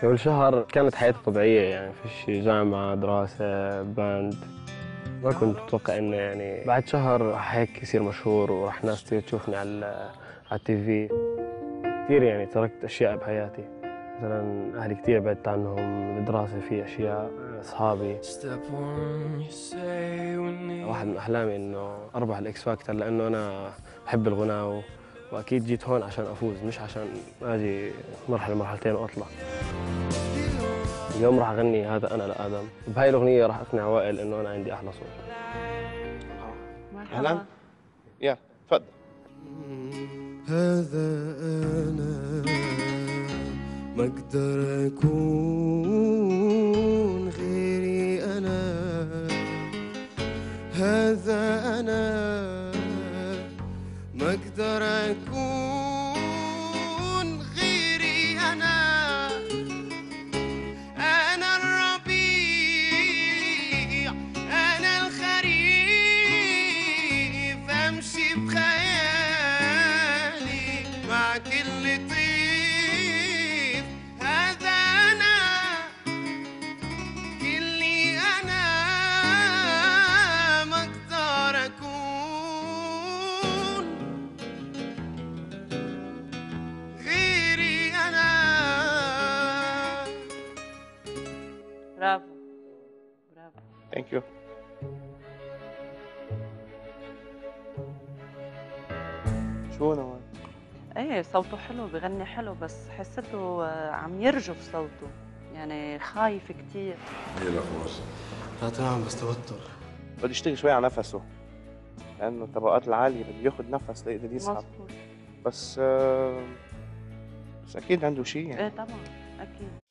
قبل شهر كانت حياتي طبيعية، يعني فيش جامعة، دراسة، باند. ما كنت أتوقع إنه يعني بعد شهر رح هيك يصير مشهور ورح ناس كثير تشوفني على التي في. كثير يعني تركت أشياء بحياتي، مثلا أهلي كثير بعدت عنهم، الدراسة في أشياء، أصحابي. واحد من أحلامي إنه أربح الإكس فاكتور، لأنه أنا بحب الغناء وأكيد جيت هون عشان أفوز، مش عشان أجي مرحلتين وأطلع. اليوم راح أغني هذا أنا لآدم، بهاي الأغنية راح أقنع وائل إنه أنا عندي أحلى صوت. أهلا، يا تفضل. هذا أنا ما أقدر أكون غيري أنا، هذا أنا ما أقدر أكون غيري أنا. أنا الربيع أنا الخريف، أمشي بخيالي مع كل طيف. هذا أنا كلي أنا ما أقدر أكون غيري أنا. برافو برافو. ثانك يو. شو نوال؟ ايه صوته حلو، بغني حلو، بس حسيته عم يرجف صوته، يعني خايف كتير. ايه الاخبار؟ لا تمام، بس توتر. بده يشتغل شوي على نفسه، لأنه الطبقات العالية بده ياخذ نفس ليقدر يسحب. مظبوط. بس أكيد عنده شيء يعني. ايه طبعا اكيد.